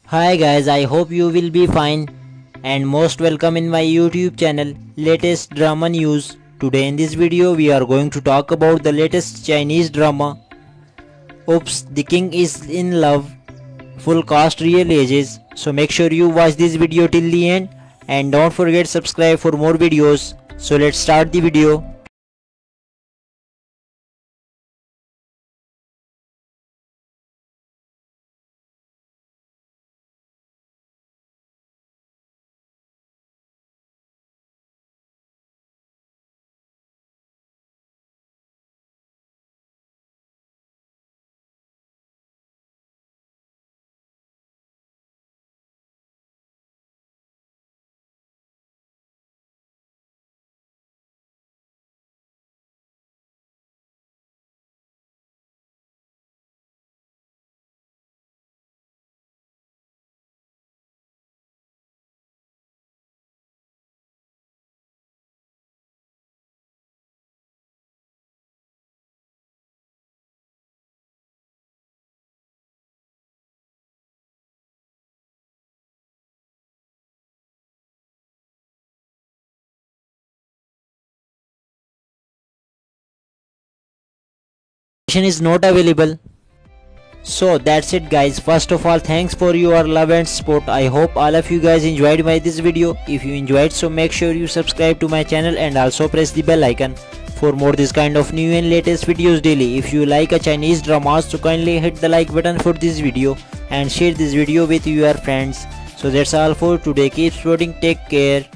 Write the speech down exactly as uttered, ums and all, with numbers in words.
Hi guys, I hope you will be fine and most welcome in my YouTube channel latest drama news. Today in this video we are going to talk about the latest Chinese drama Oops, the King is in Love. Full cast real ages. So make sure you watch this video till the end and don't forget subscribe for more videos. So let's start the video. Is not available. So that's it guys. First of all, thanks for your love and support. I hope all of you guys enjoyed my this video. If you enjoyed, so make sure you subscribe to my channel and also press the bell icon for more this kind of new and latest videos daily. If you like a Chinese drama, so kindly hit the like button for this video and share this video with your friends. So that's all for today. Keep supporting. Take care.